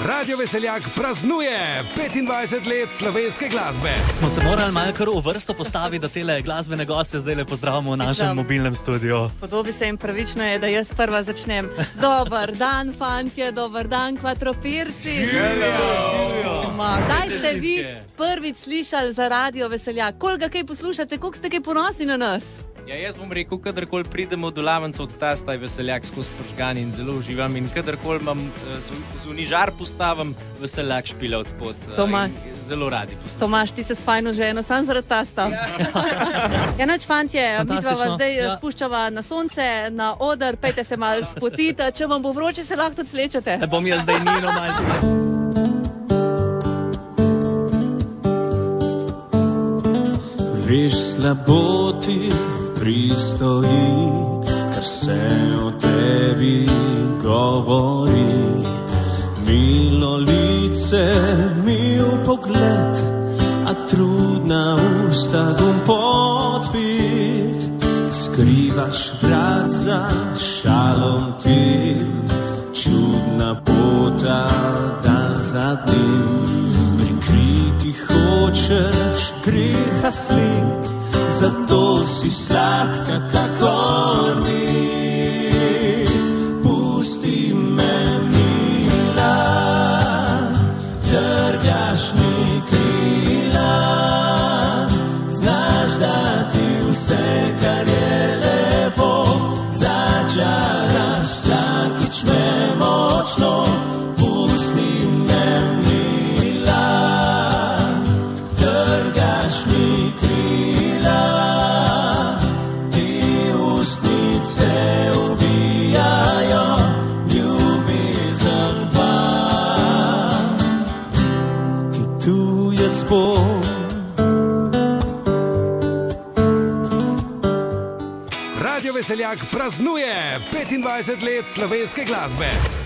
Radio Veseljak praznuje 25 let slovenske glasbe. Smo se morali malo kar v vrsto postaviti, da tele glasbene goste zdaj le pozdravimo v našem mobilnem studiu. Podobi se jim pravično je, da jaz prva začnem. Dobar dan, fantje, dobar dan, kvadropirci. Kdaj ste vi prvič slišali za Radio Veseljak? Koliko kaj poslušate, koliko ste kaj ponosni na nas? Ja, jaz bom rekel, kadarkoli pridemo do Lavenca od tasta, je Veseljak skozi pržgan in zelo uživam. In kadarkoli imam zunižar postavim, Veseljak špila od spod. Zelo radi poslušam. Tomaš, ti se s fajno ženo, sam zaradi tasta. Ja, noč, fantje, midva vas zdaj spuščava na sonce, na oder, pejte se malo spotiti, če vam bo vroče, se lahko tudi slečete. Ne bom jaz zdaj Nino malo tudi. Veš, slabo ti pristoji, kar se o tebi govori. Milo lice, mil pogled, a trudna usta gum podpit. Skrivaš vrat za šalom ti, čudna pota dan za dnem. Prikriti hočeš greha sled, zato si sladka kakor mi. Pusti me, mila, trgaš mi krila. Znaš, da ti vse, kar je lepo, začaraš vsakič me močno. Pusti me, mila, trgaš mi krila. Radio Veseljak praznuje 25 let slovenske glasbe.